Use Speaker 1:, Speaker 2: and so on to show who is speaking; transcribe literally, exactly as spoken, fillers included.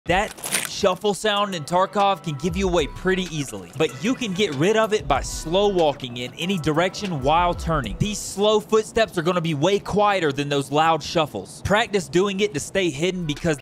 Speaker 1: That shuffle sound in Tarkov can give you away pretty easily, but you can get rid of it by slow walking in any direction while turning. These slow footsteps are going to be way quieter than those loud shuffles. Practice doing it to stay hidden because